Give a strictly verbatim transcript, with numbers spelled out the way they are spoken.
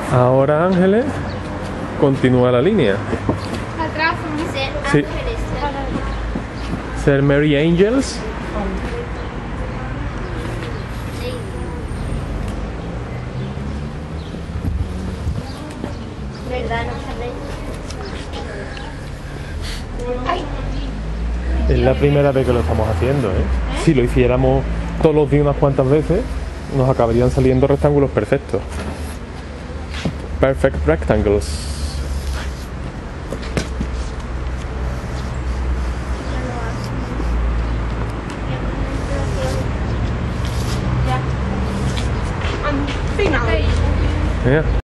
Ahora, Ángeles, continúa la línea. Atrás, dice Sí. Ángeles. Ser Mary Angels. ¿Verdad? No sabéis. Ay. Es la primera vez que lo estamos haciendo, ¿eh? Si lo hiciéramos todos los días unas cuantas veces, nos acabarían saliendo rectángulos perfectos. Perfect rectangles. Final. Yeah.